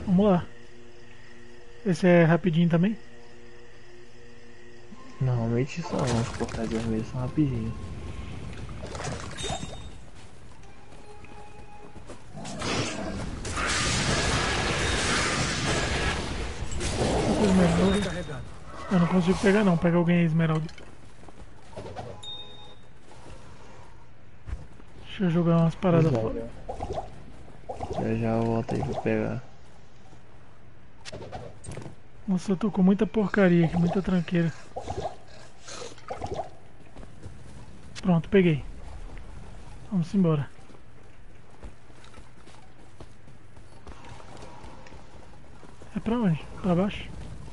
Vamos lá. Esse é rapidinho também? Normalmente são, os portais vermelhos são rapidinhos. Essa esmeralda. Eu não consigo pegar não. Pega alguém aí, esmeralda. Deixa eu jogar umas Pois paradas é, fora. já eu volto aí pra pegar. Nossa, eu tô com muita porcaria aqui, muita tranqueira. Pronto, peguei. Vamos embora. É pra onde? Pra baixo?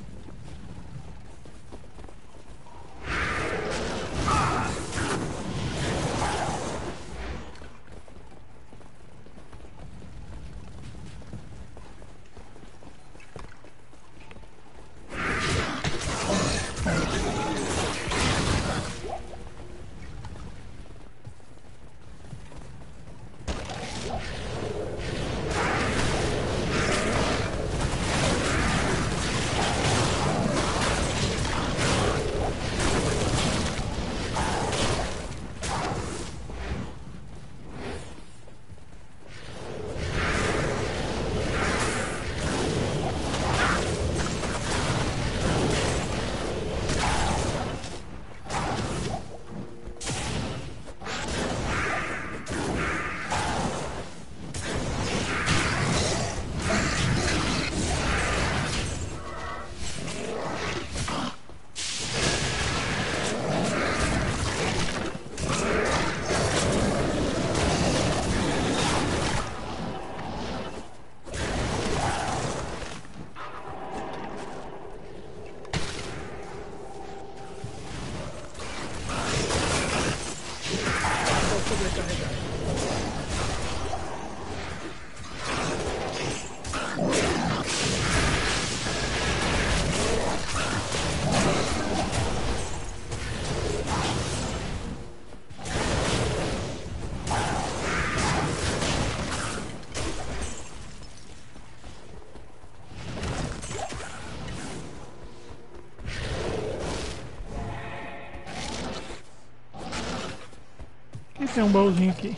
E tem um baúzinho aqui.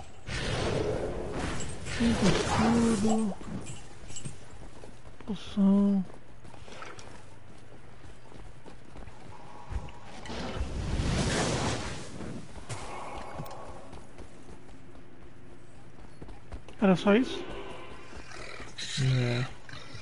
5 escudo. Poção. Era só isso? É.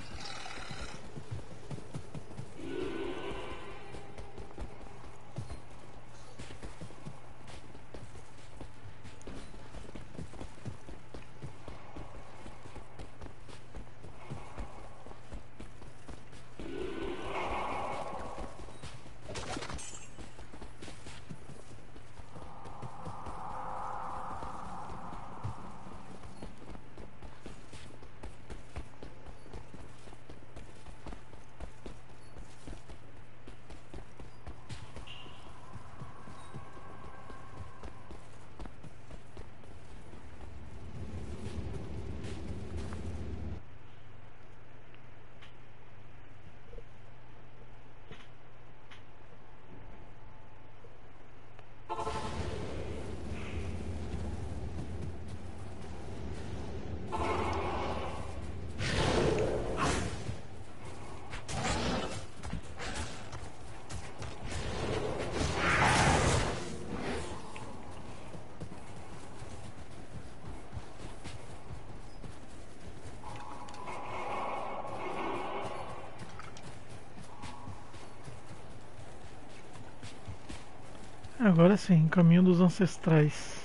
Agora sim, caminho dos ancestrais.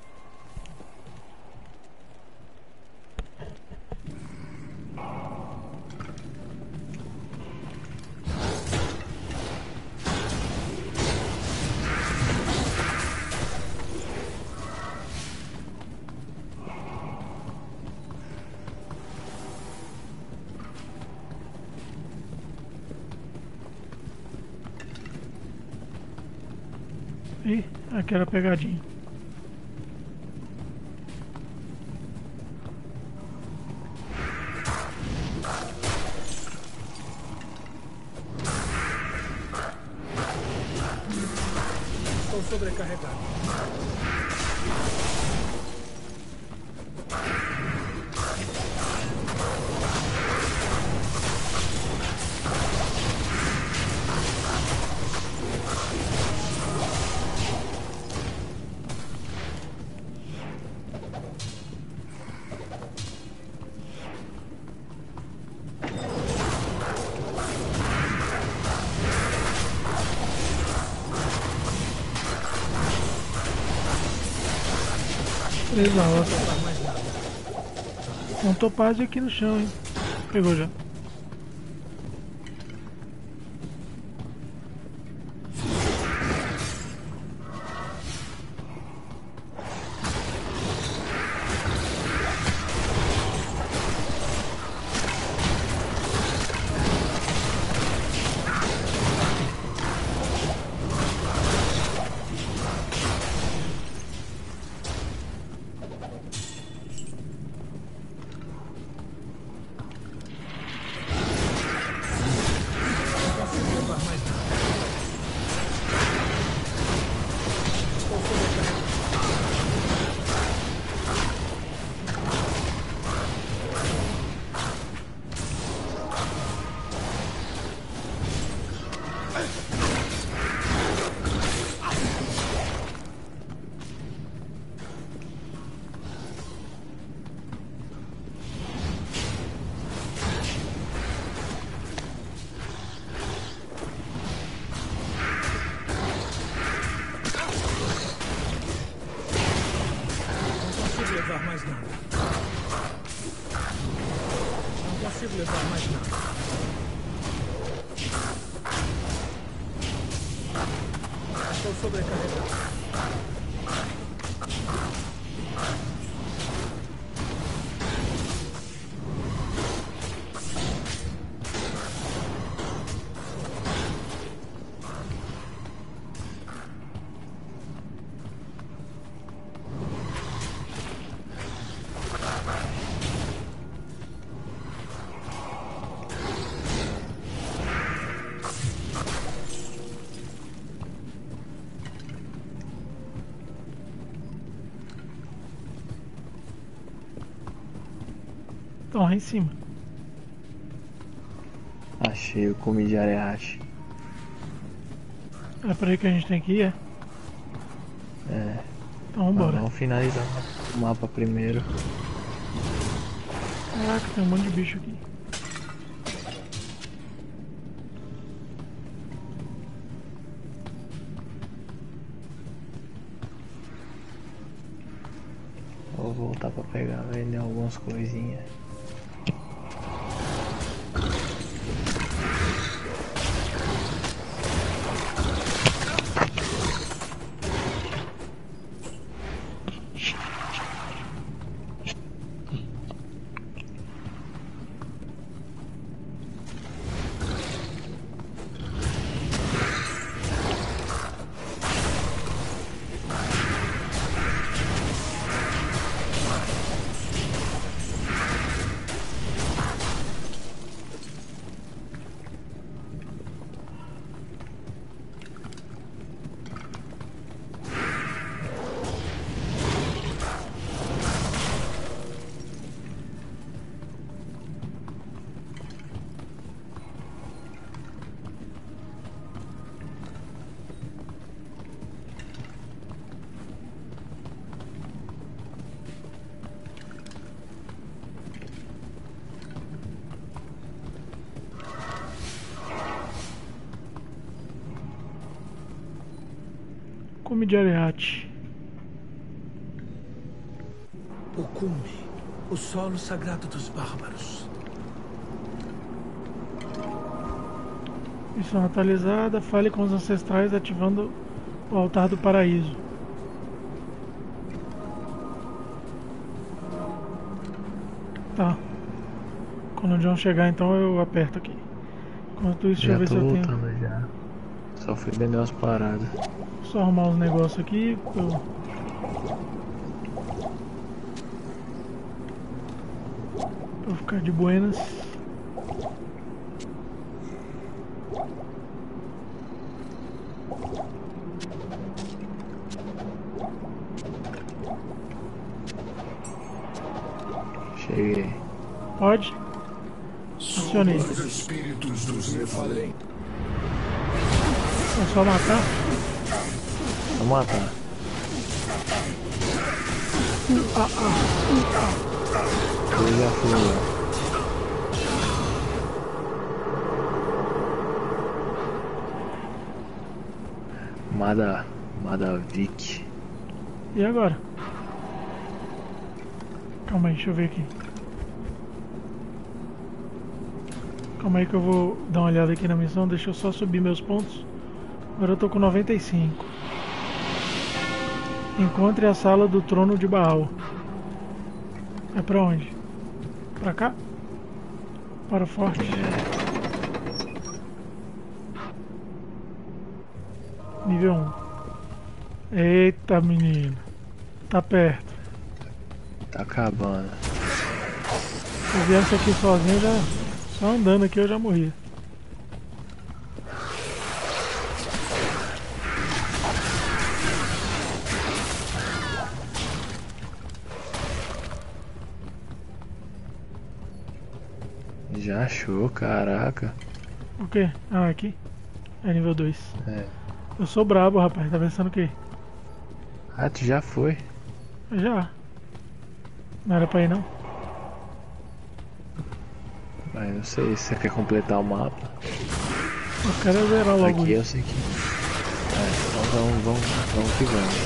Ih, aqui era pegadinha. Estou sobrecarregado. Beleza, ó. Um topázio aqui no chão, hein? Pegou já. Mais nada. Não consigo levar mais nada. Estou sobrecarregado. Estão lá em cima. Achei o cume de Areate. É por aí que a gente tem que ir, é? É. Então Mas vambora. vamos finalizar o mapa primeiro. Caraca, tem um monte de bicho aqui. Vou voltar pra pegar, vender algumas coisinhas. Cume de Areate. O cume. O solo sagrado dos bárbaros. Missão atualizada. Fale com os ancestrais ativando o altar do paraíso. Tá. Quando o John chegar, então eu aperto aqui. Enquanto isso, deixa eu Já ver se tô eu tenho. voltando já. Só fui vender umas paradas. Só arrumar os negócios aqui. Pra ficar de buenas. Cheguei. Pode? Acionei. Os espíritos dos Nephalem. É só matar? Vou matar. Ele já foi. Madavik. E agora? Calma aí, deixa eu ver aqui. Calma aí que eu vou dar uma olhada aqui na missão. Deixa eu só subir meus pontos. Agora eu tô com 95. Encontre a sala do trono de Baal. É pra onde? Pra cá? Para o forte. Nível 1. Eita, menino. Tá perto. Tá acabando. Se eu viesse aqui sozinho, só andando aqui eu já morria. Já achou, caraca. O quê? Ah, aqui? É nível 2. É. Eu sou brabo, rapaz. Tá pensando o quê? Ah, tu já foi? Já. Não era pra ir, não? Mas não sei se você quer completar o mapa. Eu quero zerar logo Aqui eu isso. sei que. Então vamos que vamos.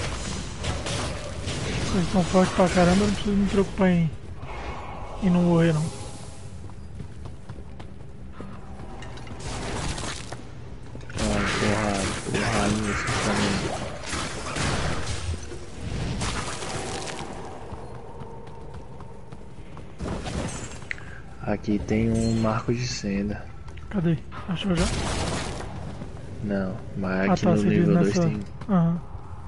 Eles são fortes pra caramba, eu não preciso me preocupar em não morrer, não. Porrada nisso também. Aqui tem um marco de senda. Cadê? Achou já? Não, mas Ah aqui tá, no você diz nível 2 nessa... tem. Aham.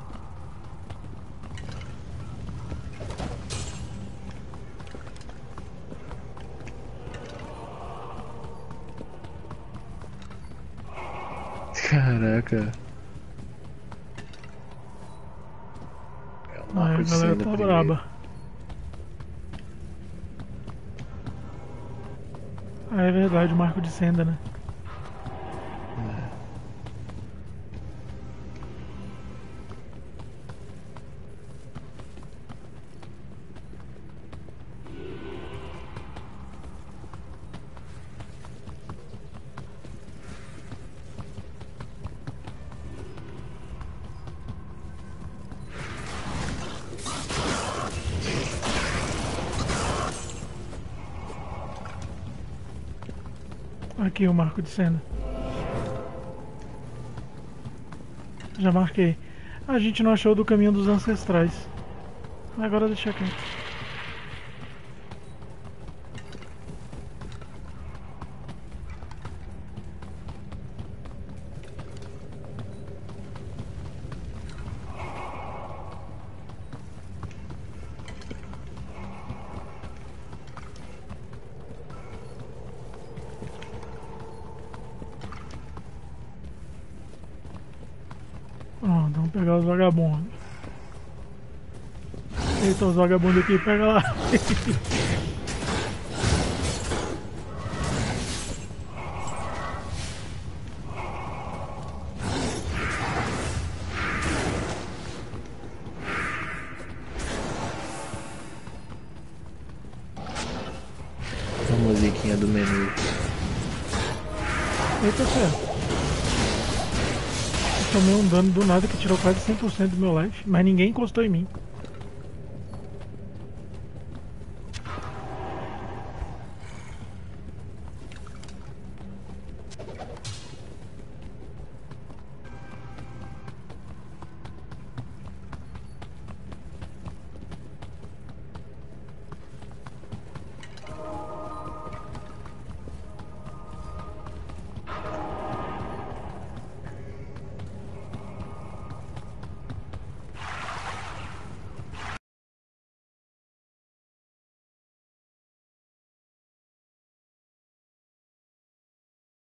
Caraca. É um Ah, marco a de galera senda tá primeiro. braba. Ah, é verdade, o marco de senda, né? Aqui o marco de senda. Já marquei. A gente não achou do caminho dos ancestrais. Agora deixa quieto. Pronto, vamos pegar os vagabundos. Eita, os vagabundos aqui, pega lá. A musiquinha do menu. Eita, certo. Eu tomei um dano do nada que tirou quase 100% do meu life, mas ninguém encostou em mim.